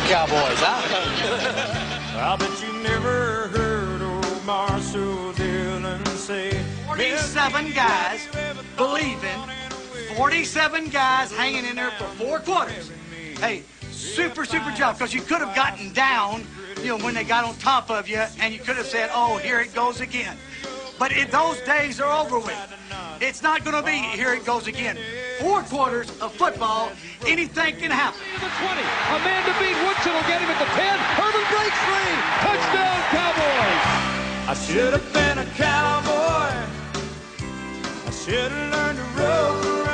Cowboys, huh? I bet you never heard old Marshall Dillon say 47 guys believing, 47 guys hanging in there for 4 quarters. Hey, super job, because you could have gotten down, you know, when they got on top of you, and you could have said, oh, here it goes again. But those days are over with. It's not going to be here it goes again. 4 quarters of football, anything can happen. The 20, a man to beat. Woodson will get him at the 10. Herman breaks free. Touchdown, Cowboys. I should have been a cowboy. I should have learned to rope and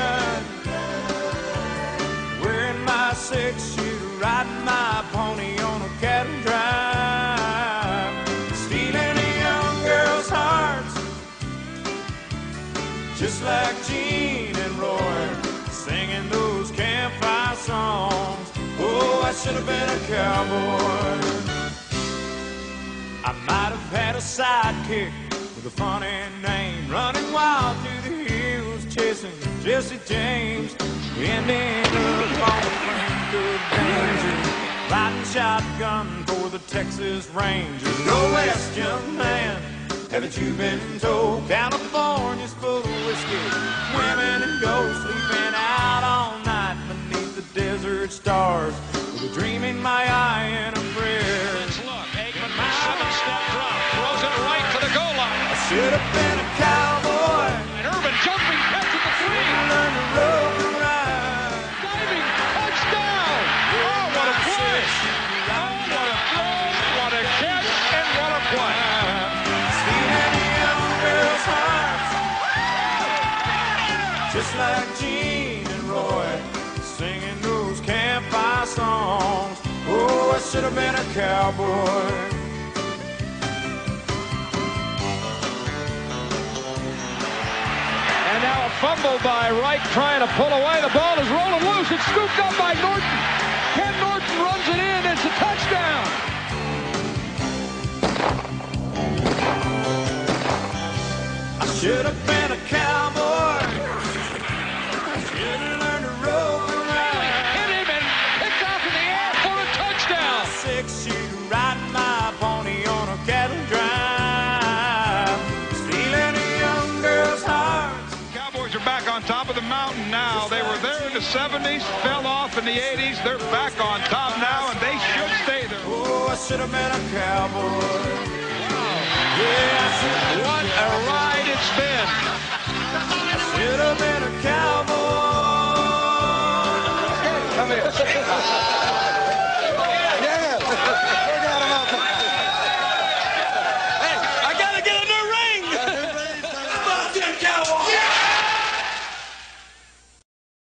ride. Wearing my 6-shooter, riding my pony on a cattle drive. Stealing a young girl's hearts, just like Gene and Roy, singing those campfire songs. Oh, I should have been a cowboy. I might have had a sidekick with a funny name, running wild through the hills, chasing Jesse James, ending up on the brink of danger, riding shotgun for the Texas Rangers. Go west, young man, haven't you been told? California's full of whiskey, women and ghosts, sleeping out all night beneath the desert stars, with a dream in my eye and a prayer. Step drop, throws it right for the goal line. I should have been a cowboy. And Urban jumping catch at the 3. Learn to rope and ride. Diving, touchdown. Oh, what a play. Oh, what a throw, what a catch, and what a play. Stealing a young girl's hearts, just like Gene and Roy, singing those campfire songs. Oh, I should have been a cowboy. And now a fumble by Wright trying to pull away. The ball is rolling loose. It's scooped up by Norton. Ken Norton runs it in. It's a touchdown. I should have been a cowboy. I should have learned to rope and ride. Hit him and picked off in the air for a touchdown. 6-shooter, riding my pony on a cattle drive, stealing a young girl's heart. Cowboys are back on top of the mountain now. They were there in the 70s, fell off in the 80s. They're back on top now, and they should stay there. Oh, I should have been a cowboy. Yeah, I should have. What a ride it's been. Should have been a cowboy. Come here. Yeah. They got him up.